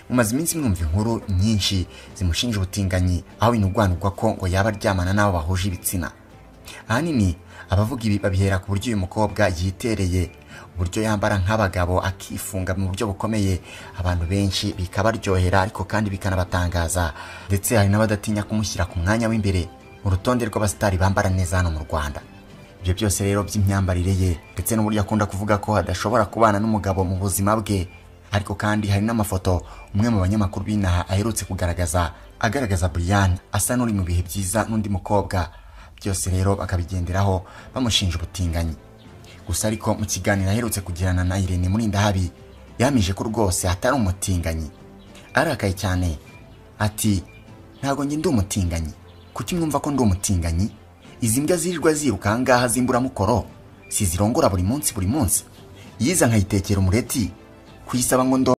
mumaze iminsi mwumva inkuru nyinshi zimushinja ubutinganyi, aho binugwanugwa ko ngo yaba aryamana n'abo bahuje ibitsina. Ahanini abavuga ibi babihera ku buryo uyu mukobwa yitereye, uburyo yambara nk'abagabo akifunga mu buryo bukomeye, abantu benshi bikabaryohera ariko kandi bikanabatangaza, ndetse hari n'abadatinya kumushyira ku mwanya w'imbere mu rutonde rw'abasitari bambara neza hano mu Rwanda. Ibyo byose rero by'imyambarire ye ndetse n'uburyo akunda kuvuga ko adashobora kubana n'umugabo mu buzima bwe. Ariko kandi hari n'amafoto umwe mu banyamakuru b'inaha aherutse kugaragaza agaragaza Brian asa n'uri mu bihe byiza n'undi mukobwa. Byose rero bakabigenderaho bamushinja ubutinganyi. Gusa ariko mu kiganiro aherutse kugirana na Irene Murindahabi yamije ko rwose atari umutinganyi. Arakaye cyane ati ntago nge ndi umutinganyi. Kuki mwumva ko ndi umutinganyi? Izi mbwa zirirwa ziruka ngaha zimbura mukoro sizirongora buri munsi yiza nkayitekera umureti kuyisaba ngo